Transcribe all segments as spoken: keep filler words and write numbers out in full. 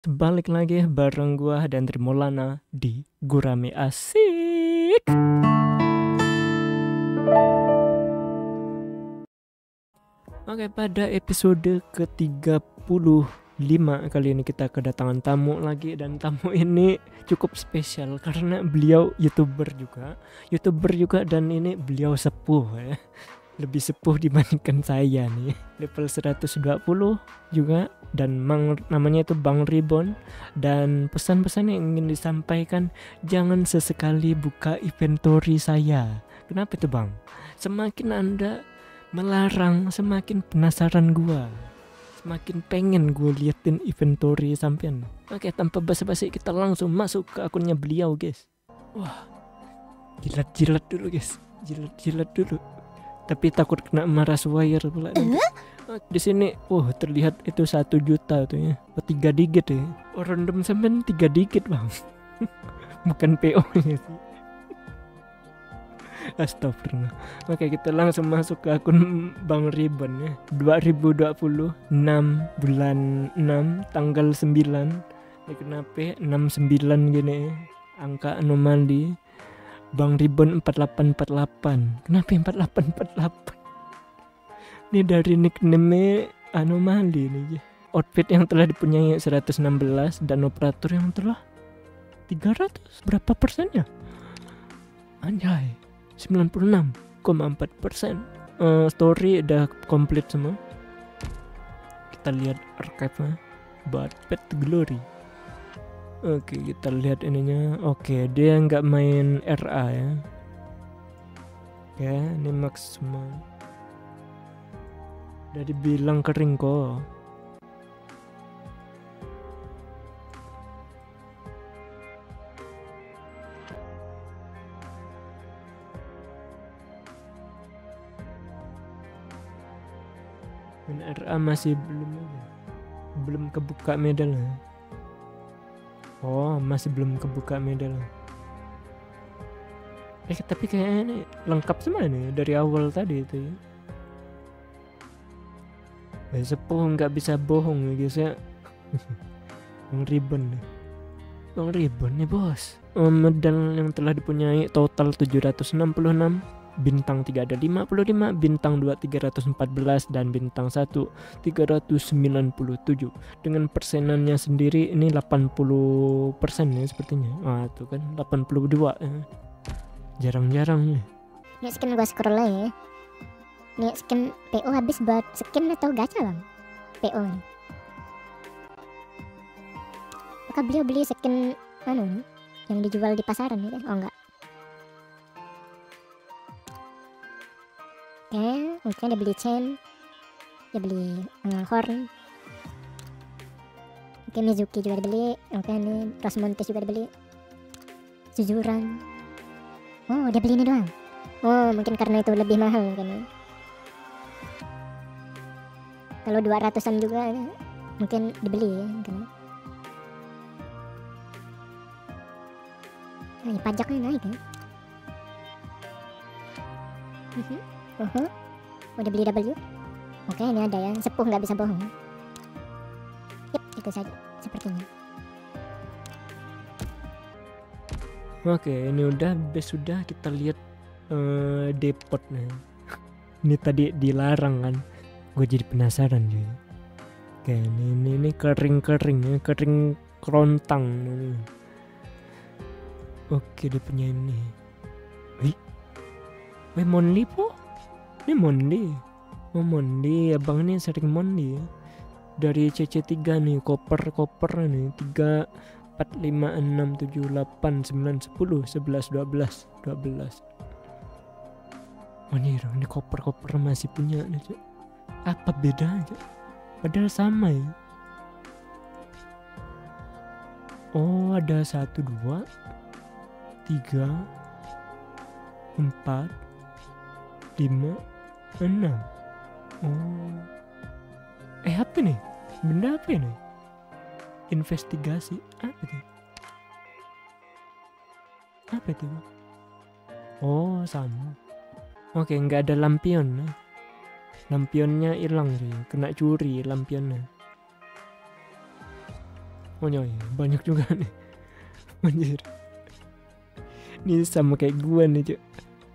Balik lagi bareng gua dan Trimolana di Gurame Asik. Oke, pada episode ke tiga puluh lima kali ini kita kedatangan tamu lagi, dan tamu ini cukup spesial karena beliau YouTuber juga, YouTuber juga dan ini beliau sepuh ya. Lebih sepuh dibandingkan saya nih, level seratus dua puluh juga, dan mang, namanya itu Bang Ribbon. Dan pesan-pesan yang ingin disampaikan, jangan sesekali buka inventory saya. Kenapa itu Bang? Semakin Anda melarang, semakin penasaran gua, semakin pengen gue liatin inventory sampean. Oke, tanpa basa-basi kita langsung masuk ke akunnya beliau guys. Wah, jilat-jilat dulu guys, jilat-jilat dulu. Tapi takut kena marah wire pula nanti. Oh, di sini, oh terlihat itu satu juta tuh ya, oh, tiga digit ya. Oh, random sampean tiga digit Bang. Bukan P O-nya sih. Astagfirullah. Oke, kita langsung masuk ke akun Bang Ribbon ya. dua ribu dua puluh enam bulan enam tanggal sembilan. Ini kenapa enam sembilan gini ya? Angka anomali. Bang Ribbon empat delapan empat delapan. Kenapa empat delapan empat delapan? Ini dari nickname anomali nih. Outfit yang telah dipunyai seratus enam belas dan operator yang telah tiga ratus. Berapa persennya? Anjay, sembilan puluh enam koma empat persen. uh, Story udah komplit semua. Kita lihat archive-nya. But Pet Glory. Oke, kita lihat ininya. Oke, dia nggak main R A ya. Oke, ini maksimal. Udah dibilang kering kok. Main R A masih belum belum kebuka medal. Oh, masih belum kebuka medal. Eh, tapi kayaknya ini lengkap semua nih dari awal tadi itu ya. Eh, sepuh nggak bisa bohong ya guys ya. Bang Ribbon nih. Bang Ribbon nih bos. Oh, medal yang telah dipunyai total tujuh ratus enam puluh enam. Bintang tiga ada lima puluh lima, bintang dua tiga ratus empat belas, dan bintang satu tiga ratus sembilan puluh tujuh. Dengan persenannya sendiri ini delapan puluh persen ya sepertinya. Ah itu kan delapan puluh dua ya. Jarang-jarang nih. Ini skin gua scroll aja ya. Ini skin P O habis buat skin atau gacha Bang? P O nih. Apakah beliau beli skin anu nih yang dijual di pasaran nih kan? Oh enggak. Oke, mungkin dia beli chain, dia beli uh, horn. Oke, Mizuki juga dibeli. Oke, ini Rosmontes juga dibeli. Suzuran. Oh, dia beli ini doang. Oh, mungkin karena itu lebih mahal kan ya. Kalau dua ratusan juga ya, mungkin dibeli ya kan. Nah, pajaknya naik ya. Uh-huh. Uh-huh. Udah beli W. Oke, ini ada ya, sepuh nggak bisa bohong. Yep, itu saja sepertinya. Oke, ini udah best, sudah kita lihat uh, depotnya. Ini tadi dilarang kan, gue jadi penasaran juga. Oke, ini ini, ini kering-kering ya, kering kerontang ini. Oke, dia punya ini. Wih, wih Monli po? Ini Monli. Oh Monli, abang ini sering Monli ya. Dari C C tiga nih, koper-koper nih, tiga empat lima enam tujuh delapan sembilan sepuluh sebelas dua belas dua belas. Oh ini, ini koper-koper masih punya nih, Cok. Apa bedanya? Padahal sama ya. Oh, ada satu dua tiga empat lima enam. Oh, eh apa nih? Benda apa nih? Investigasi apa tuh? Apa itu? Oh, sama. Oke, nggak ada lampion. Lampionnya hilang sih, kena curi lampionnya. Oh iya, banyak juga nih. Anjir. Ini sama kayak gua nih, Cuk.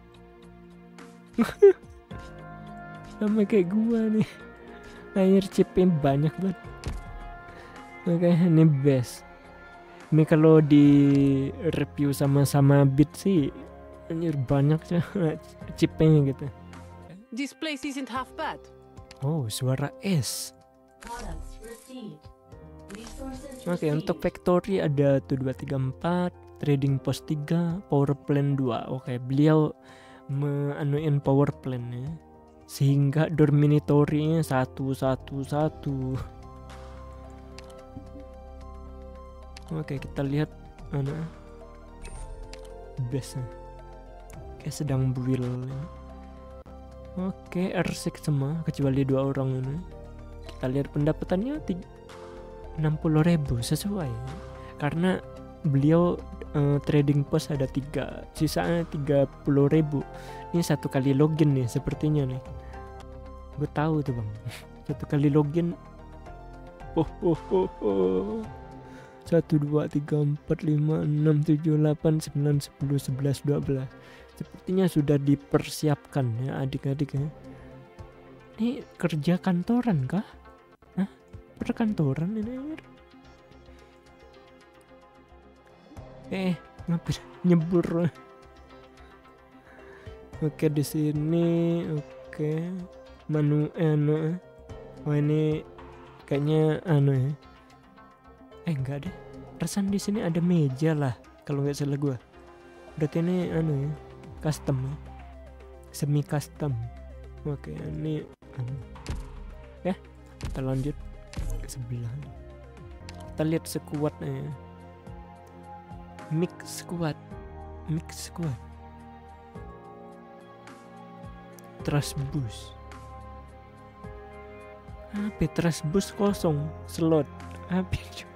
Sama kayak gua nih. Air chipnya banyak banget. Oke, ini best. Ini kalau di review sama-sama bit sih anjir banyak sih chipnya gitu. This place isn't half bad. Oh, suara S. Oke, untuk factory ada tuh dua tiga empat, trading post tiga, power plant dua. Oke, beliau meanuin power plant ya. Sehingga dormitory-nya satu satu satu. Oke, kita lihat mana base kayak sedang build. Oke, R enam semua kecuali dua orang ini. Kita lihat pendapatannya enam puluh ribu sesuai karena beliau uh, trading post ada tiga, sisanya tiga puluh ribu. Ini satu kali login nih sepertinya nih. Gue tahu tuh bang, satu kali login. Oh oh oh oh. satu, dua, tiga, empat, lima, enam, tujuh, delapan, sembilan, sepuluh, sebelas, dua belas. Sepertinya sudah dipersiapkan ya adik-adik ya. Ini kerja kantoran kah? Hah? Perkantoran ini? Eh, ngapain nyebur? Oke, di sini oke. Manu anu. Oh, ini kayaknya anu ya. Eh enggak deh, perasaan di sini ada meja lah kalau nggak salah gue. Berarti ini anu ya, custom ya, semi custom. Oke, ini anu. Ya, kita lanjut ke sebelah. Kita lihat squadnya ya. Mix squad, mix squad. Trust bus. Apa trust bus kosong slot? Apa?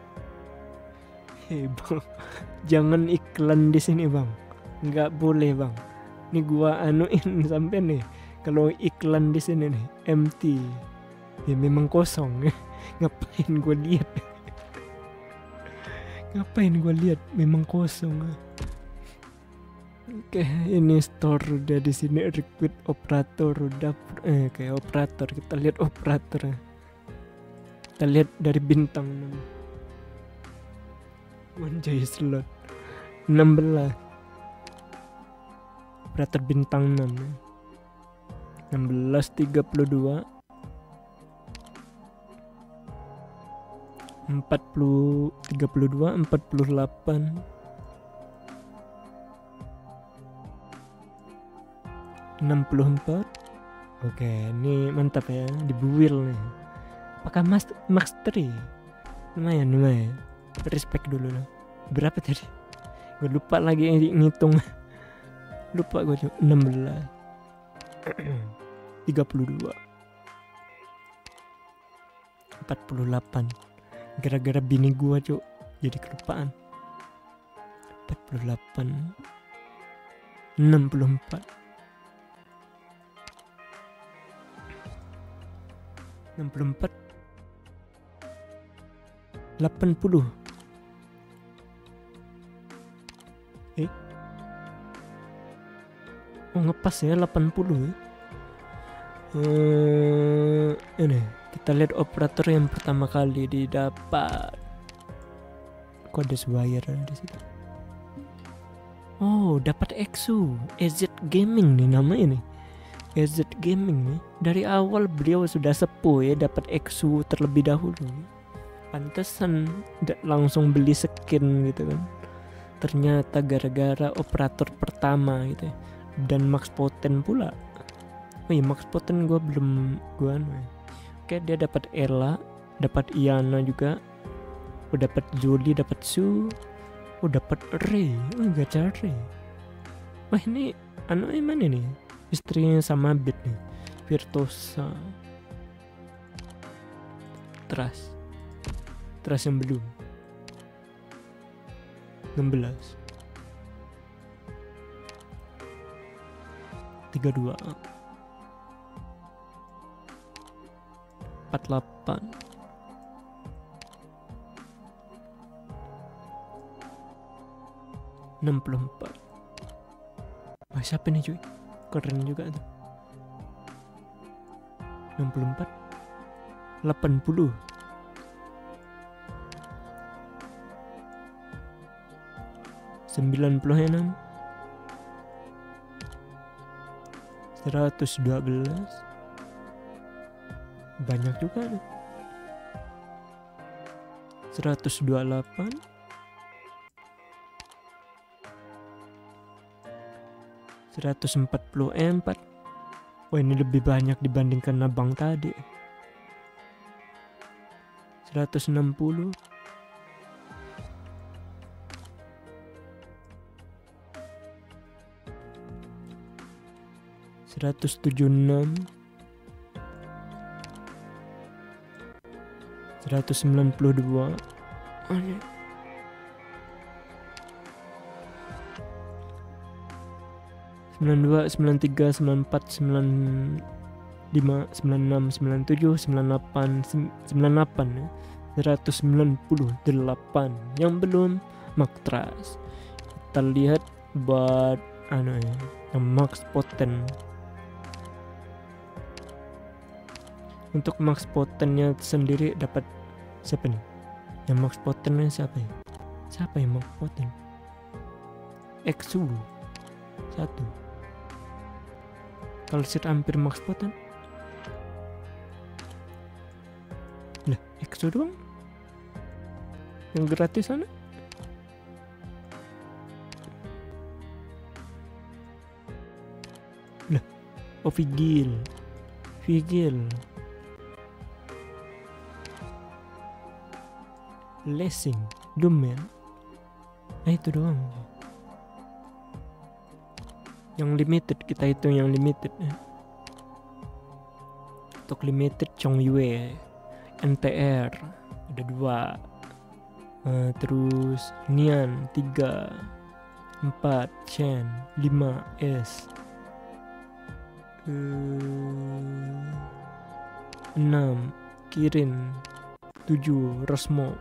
Hei bang, jangan iklan di sini bang, nggak boleh bang. Ini gua anuin sampai nih, kalau iklan di sini nih empty, ya memang kosong. Ngapain gua lihat? Ngapain gua lihat? Memang kosong. Oke, ini store udah di sini. Recruit operator udah, eh kayak operator. Kita lihat operator. Kita lihat dari bintang. Manjai slot enam belas, operator bintang enam, enam belas, tiga puluh dua, empat puluh, tiga puluh dua, empat puluh delapan, enam puluh empat. Oke, ini mantap ya, dibuil nih. Apakah mas mastery? Lumayan, lumayan. Respect dulu lah. Berapa tadi? Gue lupa lagi ngitung. Lupa gue coba. enam belas, tiga puluh dua, empat puluh delapan. Gara-gara bini gue cok, jadi kelupaan. empat puluh delapan, enam puluh empat, enam puluh empat, delapan puluh. Eh oh ngepas ya delapan puluh ya. Hmm, ini kita lihat operator yang pertama kali didapat. Kok ada suara di situ? Oh, dapat Exu, E Z Gaming nih namanya nih. E Z Gaming nih. Dari awal beliau sudah sepuh ya, dapat Exu terlebih dahulu. Pantesan langsung beli skin gitu kan. Ternyata gara-gara operator pertama gitu ya. Dan max poten pula. Oh iya, max poten gue belum gue anu ya. Oke, dia dapat Ella, dapat Iana juga. Oh, dapat Jolie, dapat Su. Oh, dapat Ray. Oh, gacha Ray. Wah, ini anu mana nih? Istrinya sama Bit nih. Virtuosa. Trust. Trust yang belum. enam belas, tiga puluh dua, empat puluh delapan, enam puluh empat. Wah, siapa nih cuy? Keren juga tuh. enam puluh empat, delapan puluh. sembilan puluh enam, seratus dua belas. Banyak juga nih. seratus dua puluh delapan, seratus empat puluh empat. Wah, ini lebih banyak dibandingkan abang tadi. seratus enam puluh, seratus tujuh puluh enam, seratus sembilan puluh dua. Oh, ini. sembilan puluh dua, sembilan puluh tiga, sembilan puluh empat, sembilan puluh lima, sembilan puluh enam, sembilan puluh tujuh, sembilan puluh delapan, sembilan puluh delapan ya. seratus sembilan puluh delapan yang belum maktras. Kita lihat buat anu ya, yang max poten. Untuk max potennya sendiri dapat siapa nih? Yang max potennya siapa ya? Siapa yang max poten? Exu satu. Kalau set hampir max poten. Lah, Exo doang. Yang gratis sana. Lah, oh Vigil. Vigil. Lessing, Dumel. Nah, itu doang. Yang limited kita hitung yang limited ya. Untuk limited Chong Yue, N T R ada dua, uh, terus Nian tiga, empat, Chen lima, S uh, enam, Kirin tujuh, Rosmo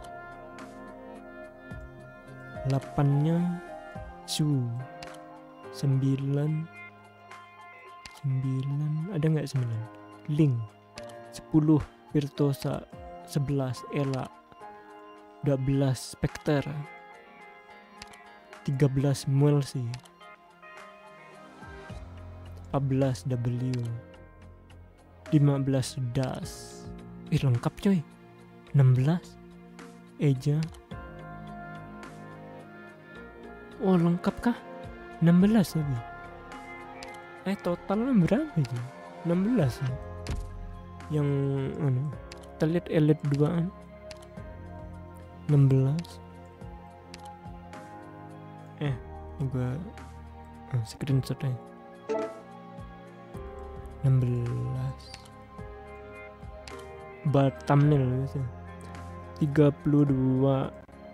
delapannya Su sembilan, sembilan ada nggak sembilan? Link sepuluh, Virtuosa sebelas, Ella dua belas, Spectre tiga belas, Muelsi empat belas, W lima belas, Das. Ih, lengkap coy. enam belas, Eja. Oh, lengkap kah? enam belas lagi. Eh, totalnya berapa aja? enam belas ya? Yang anu, kita lihat Elite dua enam belas. Eh, gua oh, screenshot aja. enam belas. Bar thumbnail gitu. tiga puluh dua,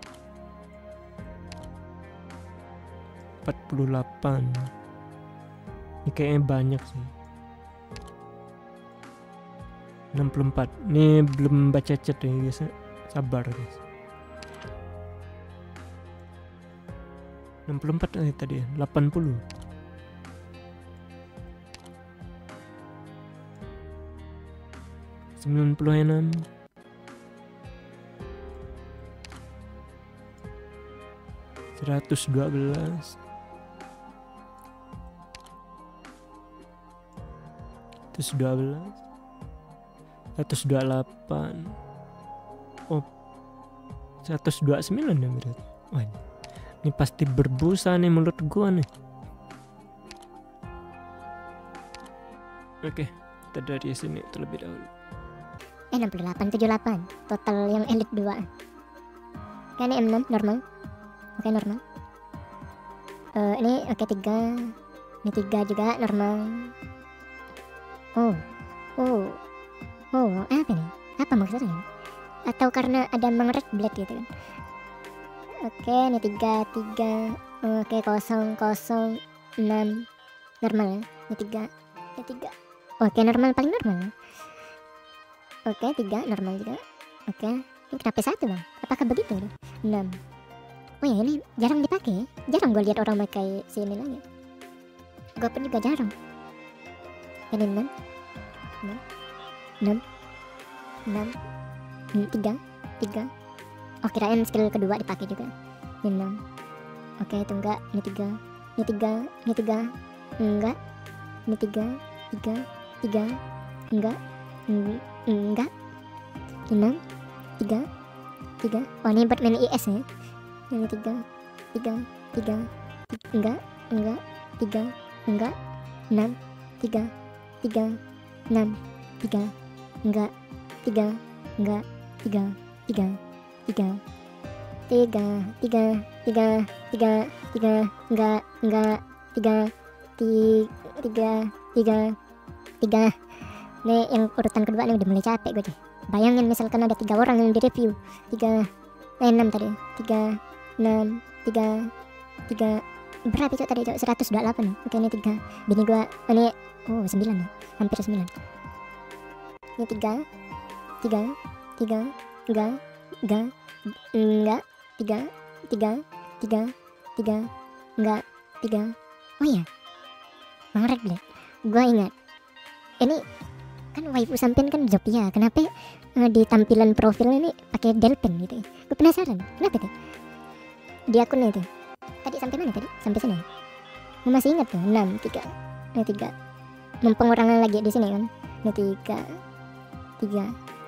empat puluh delapan. Ini kayaknya banyak sih. enam puluh empat. Ini belum baca chat ya guys. Sabar guys. enam puluh empat eh, tadi ya. delapan puluh. sembilan puluh enam. seratus dua belas. seratus dua belas, seratus dua puluh delapan. Oh, seratus dua puluh sembilan ya berarti. Wah, ini, ini pasti berbusa nih mulut gua nih. Oke, kita dari sini terlebih dahulu. Eh, enam puluh delapan, tujuh puluh delapan total yang elite dua. Kan ini M enam normal. Oke, normal. Uh, ini oke okay, tiga. Ini tiga juga normal. Oh, oh, oh, apa nih? Apa maksudnya? Atau karena ada Mang Red Blade gitu kan? Oke, ini tiga, tiga, oke kosong, kosong, enam, normal ya? Ini tiga, ini tiga. Oke, normal paling normal. Oke, tiga normal juga. Oke, ini kenapa satu bang? Apakah begitu? Enam. Oh Oh ya, ini jarang dipakai. Jarang gue lihat orang pakai si ini lagi. Gue pun juga jarang. Ini enam, enam, enam, enam, tiga, tiga. Oh, kirain skill kedua dipakai juga. Ini enam. Oke, itu enggak. Ini tiga, ini tiga, ini tiga, enggak. Ini tiga, tiga, tiga, enggak, Eng- enggak. Enam, tiga, tiga. Oh, ini buat main I S ya. Ini tiga, tiga, tiga, tiga, enggak, enggak, tiga, enggak, enam, tiga, tiga, enam, tiga, enggak, tiga, enggak, tiga, tiga, tiga, tiga, tiga, tiga, tiga, tiga, enggak, enggak, tiga, tiga, tiga, tiga, tiga. Ini yang urutan kedua nih udah mulai capek gue deh. Bayangin misalkan ada tiga orang yang direview, tiga, eh, enam tadi, tiga, enam, tiga, tiga, berapa cok tadi cok? seratus dua puluh delapan. Oke, ini tiga. Bini gua ini oh sembilan ya, hampir sembilan. Ini tiga, tiga, tiga, enggak, enggak, enggak, tiga, tiga, tiga, tiga, enggak, tiga. Oh iya, Mangrek deh. Gua ingat. Ini kan waifu sampean kan Zopia. Kenapa eh, di tampilan profil ini pakai Delpen gitu ya? Gue penasaran. Kenapa tuh? Di akun itu. Tadi sampai mana tadi? Sampai sini. Gue masih ingat tuh enam, tiga. Ini tiga. Mempengurangan lagi di sini kan. Ini tiga. tiga.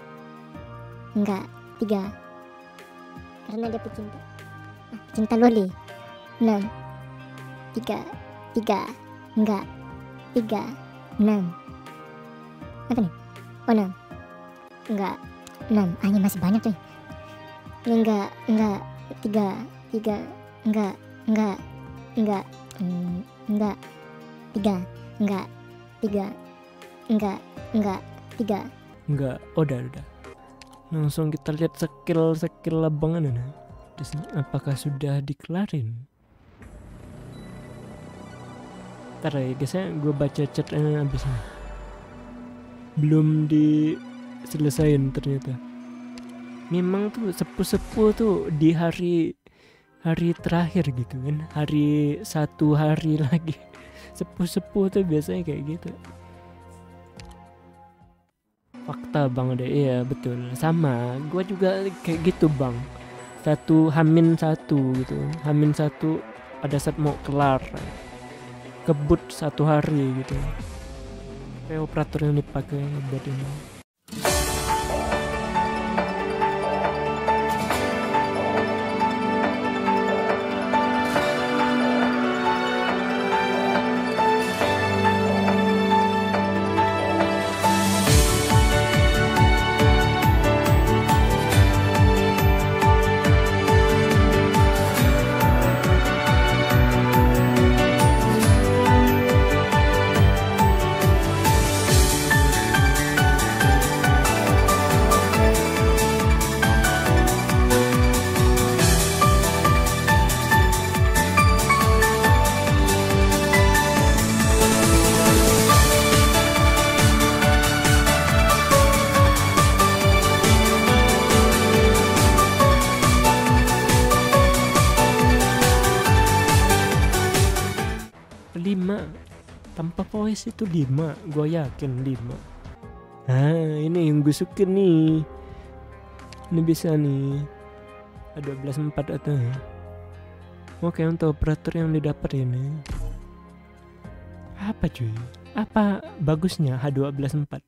Enggak, tiga. Karena dia pecinta. Ah, cinta loli. enam. tiga. tiga. Enggak. tiga. enam. Apa nih? Oh, enam. Enggak. enam. Ah, ini masih banyak tuh. Ini enggak, enggak. tiga. tiga. Enggak, enggak, enggak, mm, enggak, tiga, enggak, tiga, enggak, enggak, tiga. Enggak, oh, udah udah. Langsung kita lihat skill skill labangan ini. Terus apakah sudah dikelarin? Ntar ya guys, gue baca chat ini abis ini. Belum diselesain ternyata. Memang tuh sepuh-sepuh tuh di hari hari terakhir gitu kan, hari satu hari lagi sepuh-sepuh tuh biasanya kayak gitu. Fakta bang deh, iya betul, sama gue juga kayak gitu bang. Satu hamin satu gitu, hamin satu pada saat mau kelar kebut satu hari gitu. Kayak operator yang dipakai buat ini. lima tanpa voice itu lima, gue yakin lima. Nah ini yang gue suka nih, ini bisa nih H dua belas empat atau oke. Untuk operator yang didapat ini apa cuy, apa bagusnya H dua belas empat?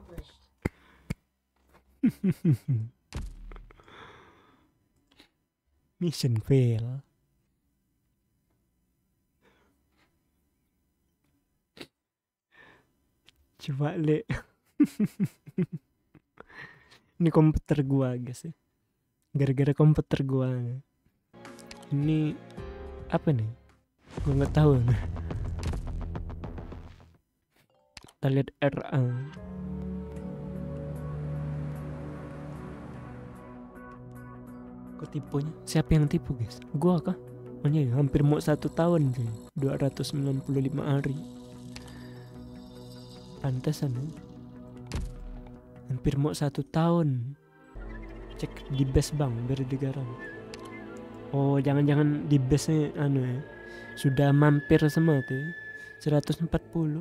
Mission fail. Coba le. Ini komputer gua guys ya. Gara-gara komputer gua. Ini apa nih? Gua nggak tahu. Kita lihat R A. Kok tipunya? Siapa yang tipu guys? Gua kah? Oh iya, hampir mau satu tahun sih. dua ratus sembilan puluh lima hari. Pantesan ya. Hampir mau satu tahun. Cek di base bang, biar digarang. Oh jangan-jangan di base nya anu ya, sudah mampir semua tuh ya. seratus empat puluh,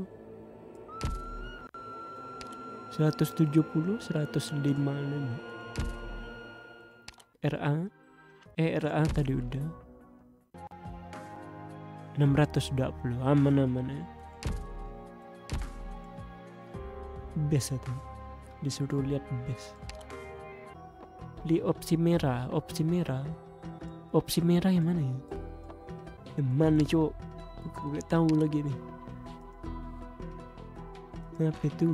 seratus tujuh puluh, seratus lima puluh. R A eh R A tadi udah enam ratus dua puluh, aman-aman ya. Base itu disuruh lihat base. Di opsi merah, opsi merah, opsi merah yang mana ya? Yang mana cok? Aku gak tahu lagi nih. Apa itu?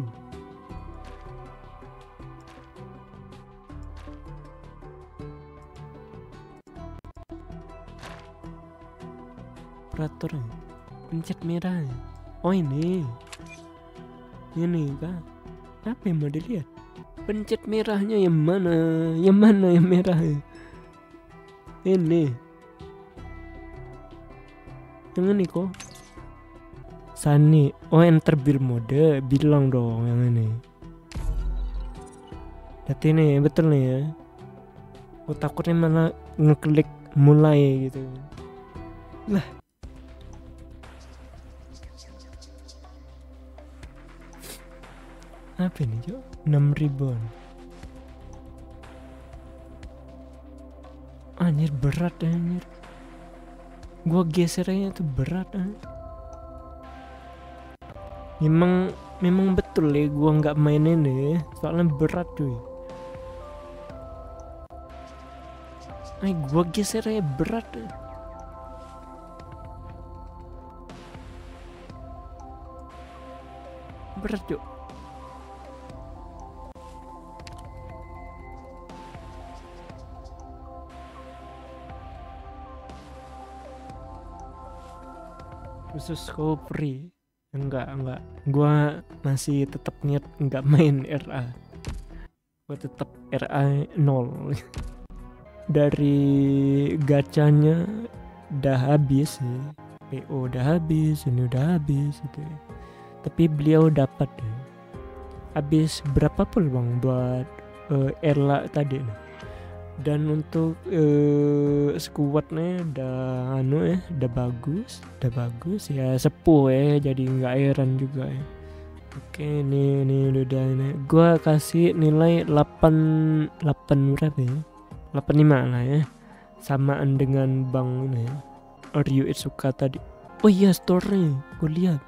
Operatornya, pencet merah. Oh ini, ini kah? Apa yang mau dilihat? Pencet merahnya yang mana? Yang mana yang merah? Ini. Yang ini kok. Sani. Oh enter build mode. Bilang dong yang ini. Lihat ini betul nih ya. Aku takutnya malah ngeklik mulai gitu. Lah. Apa ini cok? enam ribuan. Anjir berat anjir. Gua gesernya tuh berat anjir. Memang memang betul ya gua nggak main ini soalnya berat cuy. Ay gua gesernya berat. Berat cok. Khusus free. Enggak, enggak. Gua masih tetap niat enggak main R A. Gua tetap R A nol. Dari gacanya udah habis sih. P O udah habis, ini udah habis gitu. Tapi beliau dapat ya. Habis berapa pul bang buat uh, Erla tadi nih. Dan untuk uh, squadnya udah anu ya, udah bagus, udah bagus ya, sepuh ya, jadi nggak heran juga ya. Oke, ini ini udah ini. Gua kasih nilai delapan delapan berapa ya? delapan puluh lima lah ya. Samaan dengan Bang ini ya. Ryu Itsuka tadi. Oh iya, store-nya. Gua lihat.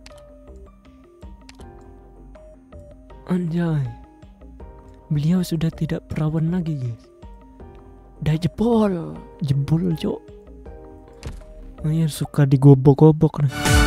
Anjay. Beliau sudah tidak perawan lagi, guys. Udah jebol, jebol cok. Oh iya suka digobok-gobok nih.